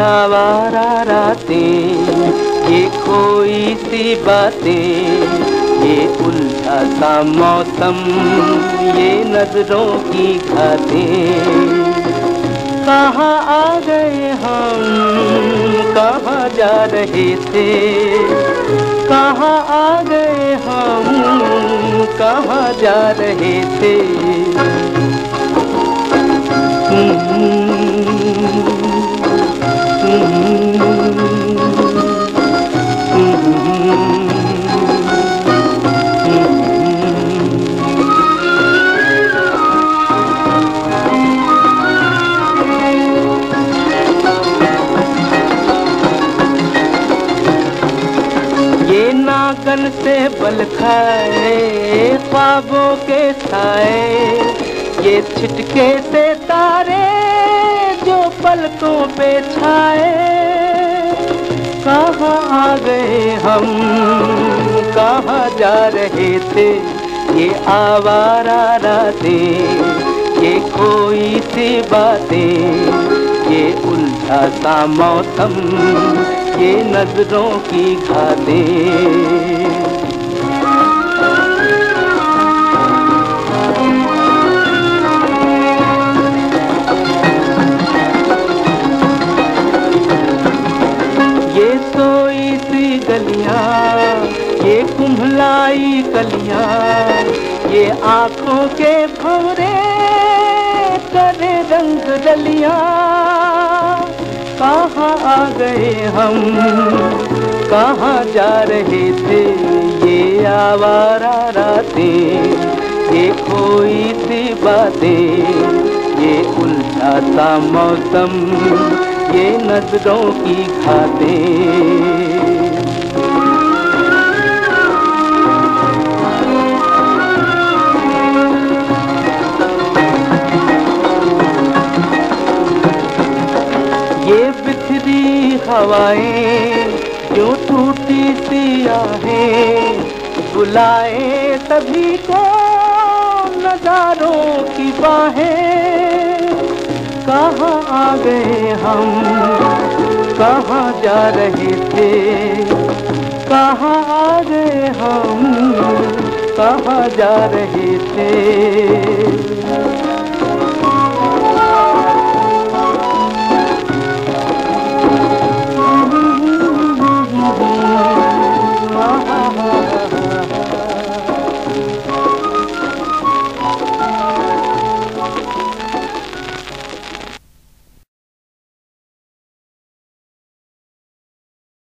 आवारा रातें, ये खोई सी बातें, ये उलझा सा मौसम, ये नजरों की घातें। कहाँ आ गए हम, कहाँ जा रहे थे, कहाँ आ गए हम, कहाँ जा रहे थे। ये नागन से बल खाए ख्वाबों के साए, ये छिटके से तारे जो पलकों पे छाए। कहाँ आ गए हम, कहाँ जा रहे थे, ये आवारा रातें, ये खोई सी बातें, ये उलझा सा मौसम, ये नजरों की घातें। ये सोई सी गलियां, ये कुम्हलाई कलियां, ये आँखों के भंवरे करे रंग डलियां। कहाँ आ गए हम, कहाँ जा रहे थे, ये आवारा रातें, ये खोई सी बातें, ये उलझा सा मौसम, ये नजरों की घातें। ये बिखरी हवाएं, क्यों टूटी सी आहें, बुलाए सभी को नजारों की बाहें। कहाँ आ गए हम, कहाँ जा रहे थे, कहाँ आ गए हम, कहाँ जा रहे थे।